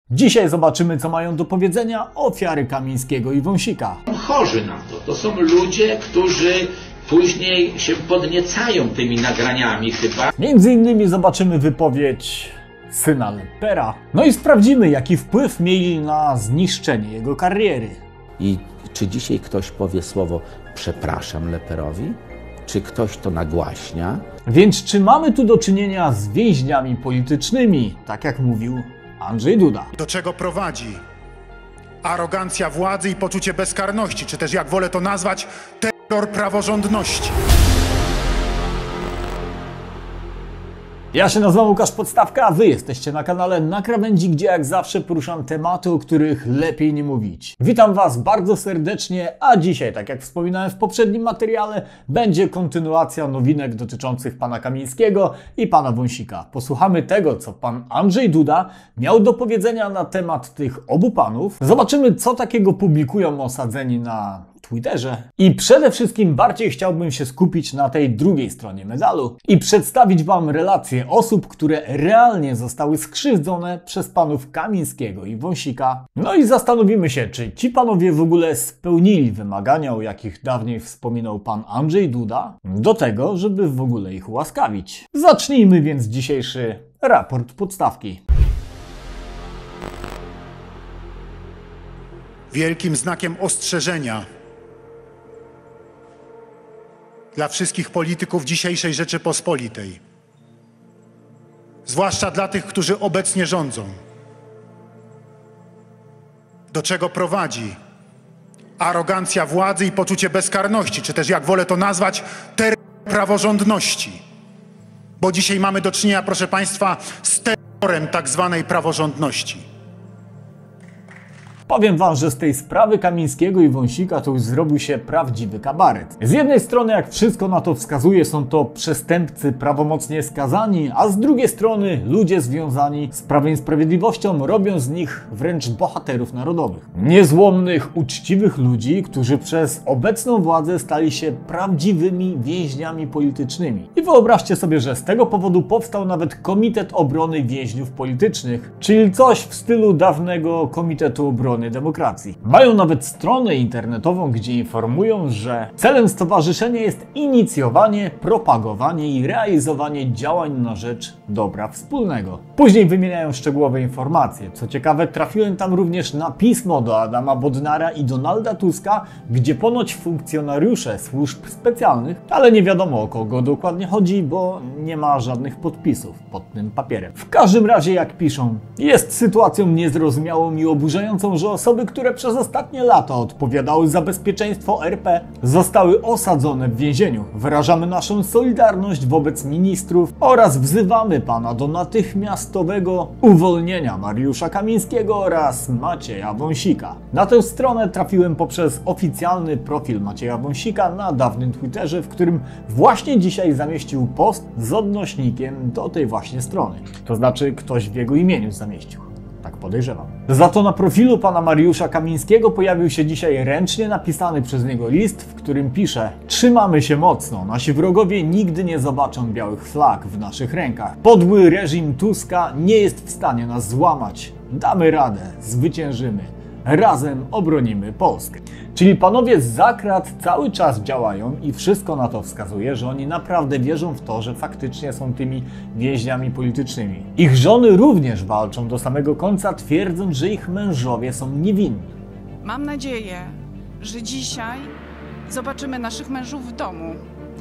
Dzisiaj zobaczymy, co mają do powiedzenia ofiary Kamińskiego i Wąsika. Chorzy na to. To są ludzie, którzy później się podniecają tymi nagraniami chyba. Między innymi zobaczymy wypowiedź syna Lepera. No i sprawdzimy, jaki wpływ mieli na zniszczenie jego kariery. I czy dzisiaj ktoś powie słowo przepraszam Leperowi? Czy ktoś to nagłaśnia? Więc czy mamy tu do czynienia z więźniami politycznymi, tak jak mówił Andrzej Duda? Do czego prowadzi arogancja władzy i poczucie bezkarności, czy też jak wolę to nazwać, terror praworządności. Ja się nazywam Łukasz Podstawka, a wy jesteście na kanale Na Krawędzi, gdzie jak zawsze poruszam tematy, o których lepiej nie mówić. Witam was bardzo serdecznie, a dzisiaj, tak jak wspominałem w poprzednim materiale, będzie kontynuacja nowinek dotyczących pana Kamińskiego i pana Wąsika. Posłuchamy tego, co pan Andrzej Duda miał do powiedzenia na temat tych obu panów. Zobaczymy, co takiego publikują osadzeni na Twitterze. I przede wszystkim bardziej chciałbym się skupić na tej drugiej stronie medalu i przedstawić wam relacje osób, które realnie zostały skrzywdzone przez panów Kamińskiego i Wąsika. No i zastanowimy się, czy ci panowie w ogóle spełnili wymagania, o jakich dawniej wspominał pan Andrzej Duda, do tego, żeby w ogóle ich ułaskawić. Zacznijmy więc dzisiejszy raport Podstawki. Wielkim znakiem ostrzeżenia dla wszystkich polityków dzisiejszej Rzeczypospolitej, zwłaszcza dla tych, którzy obecnie rządzą. Do czego prowadzi arogancja władzy i poczucie bezkarności, czy też jak wolę to nazwać, terror praworządności. Bo dzisiaj mamy do czynienia, proszę państwa, z terrorem tak zwanej praworządności. Powiem wam, że z tej sprawy Kamińskiego i Wąsika to już zrobił się prawdziwy kabaret. Z jednej strony, jak wszystko na to wskazuje, są to przestępcy prawomocnie skazani, a z drugiej strony ludzie związani z Prawem i Sprawiedliwością robią z nich wręcz bohaterów narodowych. Niezłomnych, uczciwych ludzi, którzy przez obecną władzę stali się prawdziwymi więźniami politycznymi. I wyobraźcie sobie, że z tego powodu powstał nawet Komitet Obrony Więźniów Politycznych, czyli coś w stylu dawnego Komitetu Obrony Demokracji. Mają nawet stronę internetową, gdzie informują, że celem stowarzyszenia jest inicjowanie, propagowanie i realizowanie działań na rzecz dobra wspólnego. Później wymieniają szczegółowe informacje. Co ciekawe, trafiłem tam również na pismo do Adama Bodnara i Donalda Tuska, gdzie ponoć funkcjonariusze służb specjalnych, ale nie wiadomo, o kogo dokładnie chodzi, bo nie ma żadnych podpisów pod tym papierem. W każdym razie, jak piszą, jest sytuacją niezrozumiałą i oburzającą, że osoby, które przez ostatnie lata odpowiadały za bezpieczeństwo RP, zostały osadzone w więzieniu. Wyrażamy naszą solidarność wobec ministrów oraz wzywamy pana do natychmiastowego uwolnienia Mariusza Kamińskiego oraz Macieja Wąsika. Na tę stronę trafiłem poprzez oficjalny profil Macieja Wąsika na dawnym Twitterze, w którym właśnie dzisiaj zamieścił post z odnośnikiem do tej właśnie strony. To znaczy, ktoś w jego imieniu zamieścił. Tak podejrzewam. Za to na profilu pana Mariusza Kamińskiego pojawił się dzisiaj ręcznie napisany przez niego list, w którym pisze: trzymamy się mocno, nasi wrogowie nigdy nie zobaczą białych flag w naszych rękach. Podły reżim Tuska nie jest w stanie nas złamać. Damy radę, zwyciężymy. Razem obronimy Polskę. Czyli panowie z zakrat cały czas działają i wszystko na to wskazuje, że oni naprawdę wierzą w to, że faktycznie są tymi więźniami politycznymi. Ich żony również walczą do samego końca, twierdząc, że ich mężowie są niewinni. Mam nadzieję, że dzisiaj zobaczymy naszych mężów w domu,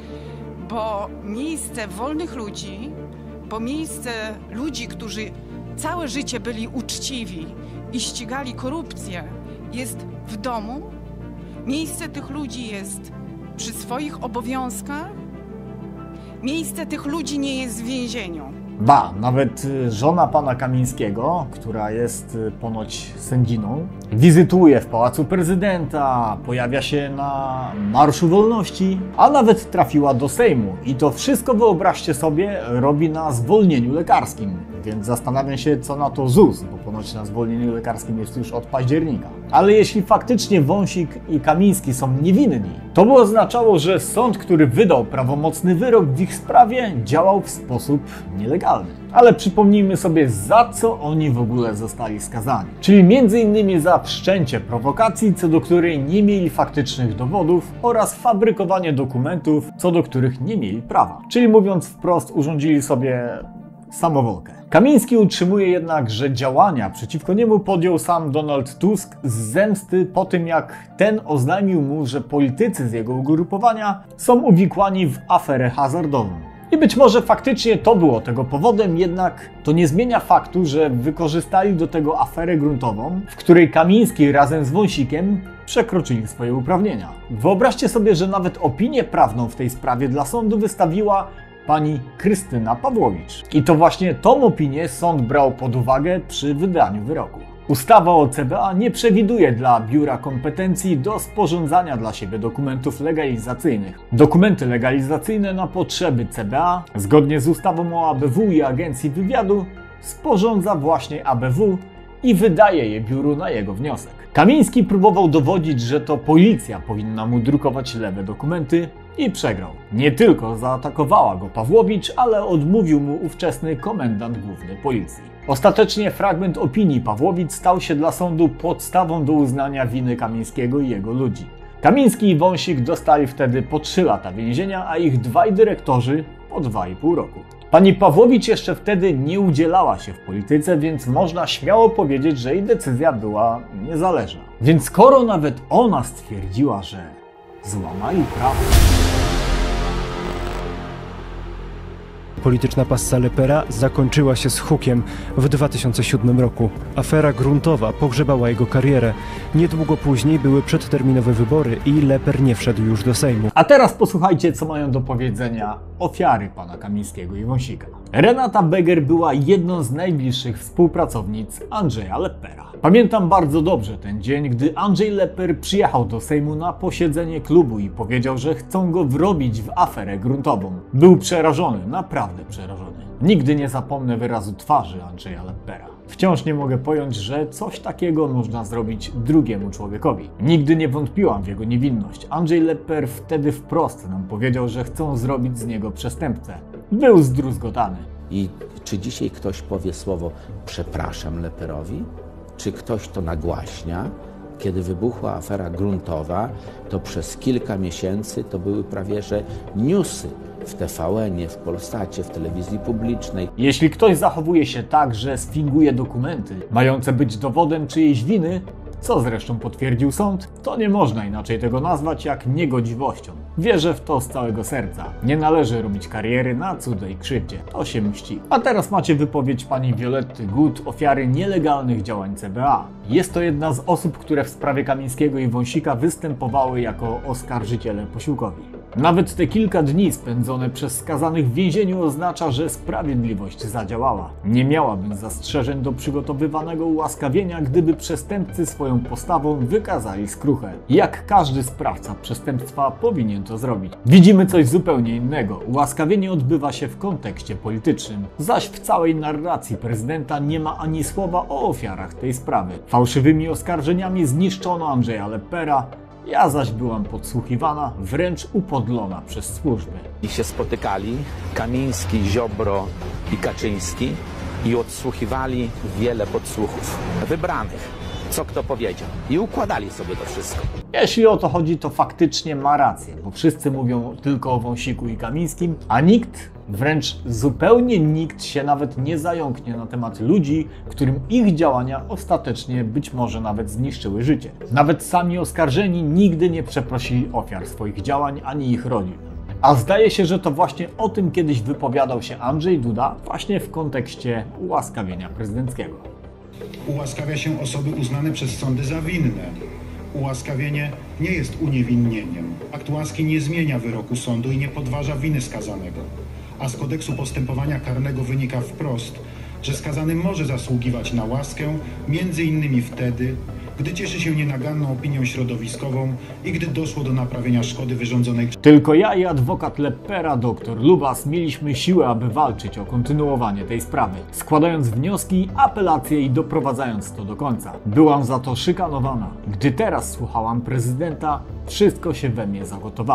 bo miejsce wolnych ludzi, bo miejsce ludzi, którzy całe życie byli uczciwi i ścigali korupcję, jest w domu. Miejsce tych ludzi jest przy swoich obowiązkach. Miejsce tych ludzi nie jest w więzieniu. Ba, nawet żona pana Kamińskiego, która jest ponoć sędziną, wizytuje w Pałacu Prezydenta, pojawia się na Marszu Wolności, a nawet trafiła do Sejmu. I to wszystko, wyobraźcie sobie, robi na zwolnieniu lekarskim. Więc zastanawiam się, co na to ZUS, bo ponoć na zwolnieniu lekarskim jest już od października. Ale jeśli faktycznie Wąsik i Kamiński są niewinni, to by oznaczało, że sąd, który wydał prawomocny wyrok w ich sprawie, działał w sposób nielegalny. specjalny. Ale przypomnijmy sobie, za co oni w ogóle zostali skazani. Czyli m.in. za wszczęcie prowokacji, co do której nie mieli faktycznych dowodów, oraz fabrykowanie dokumentów, co do których nie mieli prawa. Czyli mówiąc wprost, urządzili sobie samowolkę. Kamiński utrzymuje jednak, że działania przeciwko niemu podjął sam Donald Tusk z zemsty po tym, jak ten oznajmił mu, że politycy z jego ugrupowania są uwikłani w aferę hazardową. I być może faktycznie to było tego powodem, jednak to nie zmienia faktu, że wykorzystali do tego aferę gruntową, w której Kamiński razem z Wąsikiem przekroczyli swoje uprawnienia. Wyobraźcie sobie, że nawet opinię prawną w tej sprawie dla sądu wystawiła pani Krystyna Pawłowicz. I to właśnie tą opinię sąd brał pod uwagę przy wydaniu wyroku. Ustawa o CBA nie przewiduje dla biura kompetencji do sporządzania dla siebie dokumentów legalizacyjnych. Dokumenty legalizacyjne na potrzeby CBA, zgodnie z ustawą o ABW i Agencji Wywiadu, sporządza właśnie ABW i wydaje je biuru na jego wniosek. Kamiński próbował dowodzić, że to policja powinna mu drukować lewe dokumenty i przegrał. Nie tylko zaatakowała go Pawłowicz, ale odmówił mu ówczesny komendant główny policji. Ostatecznie fragment opinii Pawłowicz stał się dla sądu podstawą do uznania winy Kamińskiego i jego ludzi. Kamiński i Wąsik dostali wtedy po 3 lata więzienia, a ich dwaj dyrektorzy po 2,5 roku. Pani Pawłowicz jeszcze wtedy nie udzielała się w polityce, więc można śmiało powiedzieć, że jej decyzja była niezależna. Więc skoro nawet ona stwierdziła, że złamali prawo. Polityczna passa Lepera zakończyła się z hukiem w 2007 roku. Afera gruntowa pogrzebała jego karierę. Niedługo później były przedterminowe wybory i Leper nie wszedł już do Sejmu. A teraz posłuchajcie, co mają do powiedzenia ofiary pana Kamińskiego i Wąsika. Renata Beger była jedną z najbliższych współpracownic Andrzeja Lepera. Pamiętam bardzo dobrze ten dzień, gdy Andrzej Leper przyjechał do Sejmu na posiedzenie klubu i powiedział, że chcą go wrobić w aferę gruntową. Był przerażony, naprawdę przerażony. Nigdy nie zapomnę wyrazu twarzy Andrzeja Lepera. Wciąż nie mogę pojąć, że coś takiego można zrobić drugiemu człowiekowi. Nigdy nie wątpiłam w jego niewinność. Andrzej Leper wtedy wprost nam powiedział, że chcą zrobić z niego przestępcę. Był zdruzgotany. I czy dzisiaj ktoś powie słowo przepraszam Leperowi? Czy ktoś to nagłaśnia? Kiedy wybuchła afera gruntowa, to przez kilka miesięcy to były prawie że newsy w TVN-ie, w Polsacie, w telewizji publicznej. Jeśli ktoś zachowuje się tak, że sfinguje dokumenty mające być dowodem czyjejś winy, co zresztą potwierdził sąd, to nie można inaczej tego nazwać jak niegodziwością. Wierzę w to z całego serca. Nie należy robić kariery na cudzej krzywdzie. To się mści. A teraz macie wypowiedź pani Violetty Gut, ofiary nielegalnych działań CBA. Jest to jedna z osób, które w sprawie Kamińskiego i Wąsika występowały jako oskarżyciele posiłkowi. Nawet te kilka dni spędzone przez skazanych w więzieniu oznacza, że sprawiedliwość zadziałała. Nie miałabym zastrzeżeń do przygotowywanego ułaskawienia, gdyby przestępcy swoją postawą wykazali skruchę. Jak każdy sprawca przestępstwa powinien to zrobić. Widzimy coś zupełnie innego. Ułaskawienie odbywa się w kontekście politycznym, zaś w całej narracji prezydenta nie ma ani słowa o ofiarach tej sprawy. Fałszywymi oskarżeniami zniszczono Andrzeja Lepera, ja zaś byłam podsłuchiwana, wręcz upodlona przez służby. I się spotykali Kamiński, Ziobro i Kaczyński i odsłuchiwali wiele podsłuchów wybranych, co kto powiedział, i układali sobie to wszystko. Jeśli o to chodzi, to faktycznie ma rację, bo wszyscy mówią tylko o Wąsiku i Kamińskim, a nikt, wręcz zupełnie nikt się nawet nie zająknie na temat ludzi, którym ich działania ostatecznie być może nawet zniszczyły życie. Nawet sami oskarżeni nigdy nie przeprosili ofiar swoich działań ani ich rodzin. A zdaje się, że to właśnie o tym kiedyś wypowiadał się Andrzej Duda właśnie w kontekście ułaskawienia prezydenckiego. Ułaskawia się osoby uznane przez sądy za winne. Ułaskawienie nie jest uniewinnieniem. Akt łaski nie zmienia wyroku sądu i nie podważa winy skazanego. A z kodeksu postępowania karnego wynika wprost, że skazany może zasługiwać na łaskę m.in. wtedy, gdy cieszy się nienaganną opinią środowiskową i gdy doszło do naprawienia szkody wyrządzonej. Tylko ja i adwokat Lepera, dr Lubas, mieliśmy siłę, aby walczyć o kontynuowanie tej sprawy, składając wnioski, apelacje i doprowadzając to do końca. Byłam za to szykanowana. Gdy teraz słuchałam prezydenta, wszystko się we mnie zagotowało.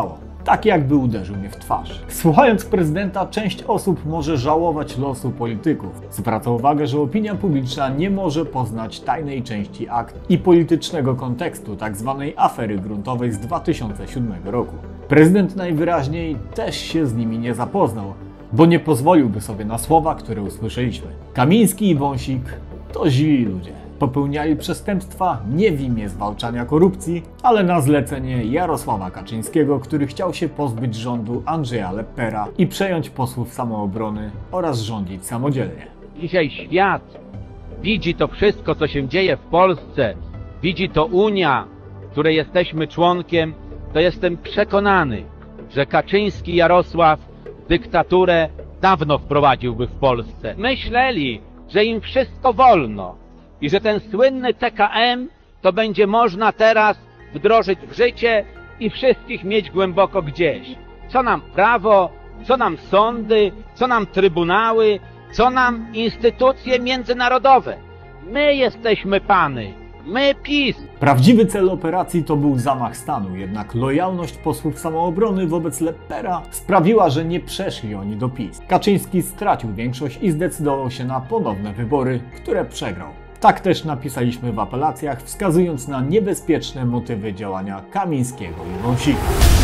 tak jakby uderzył mnie w twarz. Słuchając prezydenta, część osób może żałować losu polityków. Zwraca uwagę, że opinia publiczna nie może poznać tajnej części akt i politycznego kontekstu tzw. afery gruntowej z 2007 roku. Prezydent najwyraźniej też się z nimi nie zapoznał, bo nie pozwoliłby sobie na słowa, które usłyszeliśmy. Kamiński i Wąsik to źli ludzie. Popełniali przestępstwa nie w imię zwalczania korupcji, ale na zlecenie Jarosława Kaczyńskiego, który chciał się pozbyć rządu Andrzeja Leppera i przejąć posłów samoobrony oraz rządzić samodzielnie. Dzisiaj świat widzi to wszystko, co się dzieje w Polsce, widzi to Unia, której jesteśmy członkiem, to jestem przekonany, że Kaczyński Jarosław dyktaturę dawno wprowadziłby w Polsce. Myśleli, że im wszystko wolno i że ten słynny TKM to będzie można teraz wdrożyć w życie i wszystkich mieć głęboko gdzieś. Co nam prawo, co nam sądy, co nam trybunały, co nam instytucje międzynarodowe. My jesteśmy pany, my PiS. Prawdziwy cel operacji to był zamach stanu, jednak lojalność posłów samoobrony wobec Leppera sprawiła, że nie przeszli oni do PiS. Kaczyński stracił większość i zdecydował się na ponowne wybory, które przegrał. Tak też napisaliśmy w apelacjach, wskazując na niebezpieczne motywy działania Kamińskiego i Wąsika.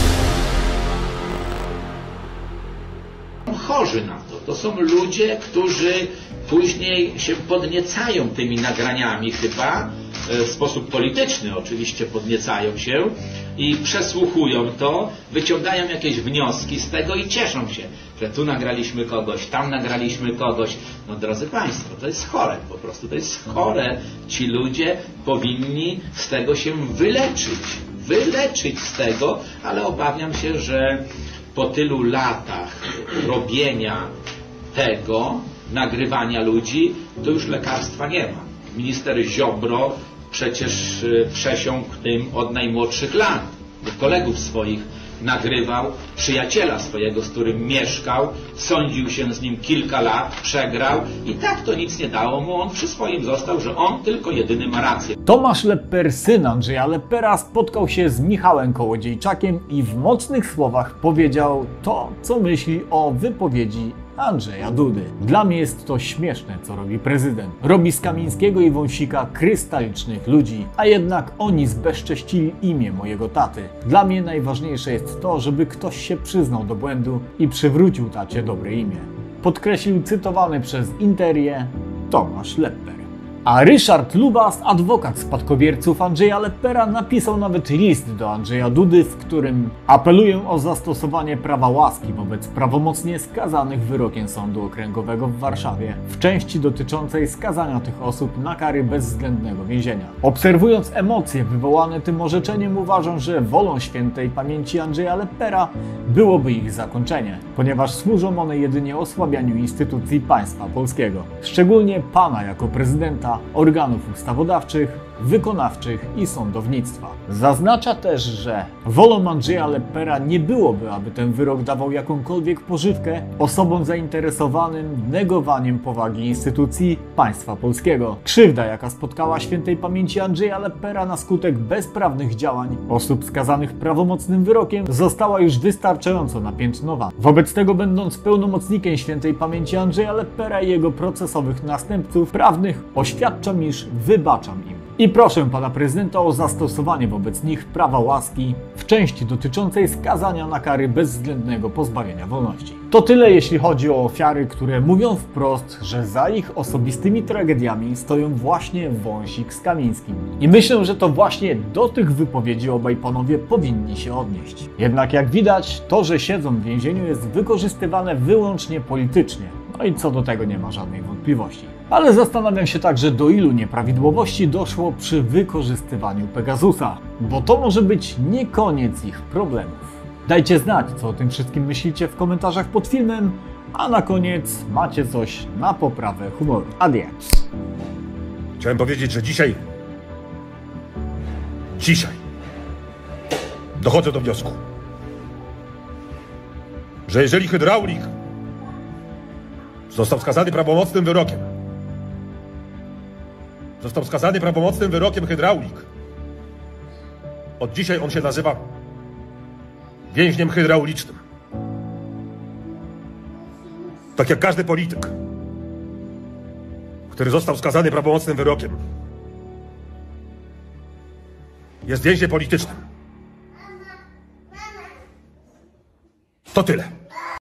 Chorzy na to. To są ludzie, którzy później się podniecają tymi nagraniami chyba, w sposób polityczny oczywiście podniecają się i przesłuchują to, wyciągają jakieś wnioski z tego i cieszą się, że tu nagraliśmy kogoś, tam nagraliśmy kogoś. No drodzy Państwo, to jest chore po prostu, to jest chore. Ci ludzie powinni z tego się wyleczyć z tego, ale obawiam się, że po tylu latach robienia tego, nagrywania ludzi, to już lekarstwa nie ma. Minister Ziobro przecież przesiąkł tym od najmłodszych lat. Kolegów swoich nagrywał, przyjaciela swojego, z którym mieszkał, sądził się z nim kilka lat, przegrał i tak to nic nie dało mu, on przy swoim został, że on tylko jedyny ma rację. Tomasz Lepper, syn Andrzeja Leppera, spotkał się z Michałem Kołodziejczakiem i w mocnych słowach powiedział to, co myśli o wypowiedzi Andrzeja Dudy. Dla mnie jest to śmieszne, co robi prezydent. Robi z Kamińskiego i Wąsika krystalicznych ludzi, a jednak oni zbezcześcili imię mojego taty. Dla mnie najważniejsze jest to, żeby ktoś się przyznał do błędu i przywrócił tacie dobre imię. Podkreślił cytowany przez Interię Tomasz Lepper. A Ryszard Lubas, adwokat spadkobierców Andrzeja Leppera, napisał nawet list do Andrzeja Dudy, w którym apeluję o zastosowanie prawa łaski wobec prawomocnie skazanych wyrokiem Sądu Okręgowego w Warszawie w części dotyczącej skazania tych osób na kary bezwzględnego więzienia. Obserwując emocje wywołane tym orzeczeniem, uważam, że wolą świętej pamięci Andrzeja Leppera byłoby ich zakończenie, ponieważ służą one jedynie osłabianiu instytucji państwa polskiego, szczególnie pana jako prezydenta, organów ustawodawczych, wykonawczych i sądownictwa. Zaznacza też, że wolą Andrzeja Leppera nie byłoby, aby ten wyrok dawał jakąkolwiek pożywkę osobom zainteresowanym negowaniem powagi instytucji państwa polskiego. Krzywda, jaka spotkała świętej pamięci Andrzeja Leppera na skutek bezprawnych działań osób skazanych prawomocnym wyrokiem, została już wystarczająco napiętnowana. Wobec tego, będąc pełnomocnikiem świętej pamięci Andrzeja Leppera i jego procesowych następców prawnych, oświadczam, iż wybaczam im. I proszę pana prezydenta o zastosowanie wobec nich prawa łaski w części dotyczącej skazania na kary bezwzględnego pozbawienia wolności. To tyle, jeśli chodzi o ofiary, które mówią wprost, że za ich osobistymi tragediami stoją właśnie Wąsik z Kamińskim. I myślę, że to właśnie do tych wypowiedzi obaj panowie powinni się odnieść. Jednak jak widać, to, że siedzą w więzieniu, jest wykorzystywane wyłącznie politycznie. No i co do tego nie ma żadnej wątpliwości. Ale zastanawiam się także, do ilu nieprawidłowości doszło przy wykorzystywaniu Pegasusa, bo to może być nie koniec ich problemów. Dajcie znać, co o tym wszystkim myślicie w komentarzach pod filmem, a na koniec macie coś na poprawę humoru. Adios. Chciałem powiedzieć, że dzisiaj dochodzę do wniosku, że jeżeli hydraulik został skazany prawomocnym wyrokiem, hydraulik, od dzisiaj on się nazywa więźniem hydraulicznym. Tak jak każdy polityk, który został skazany prawomocnym wyrokiem, jest więźniem politycznym. To tyle.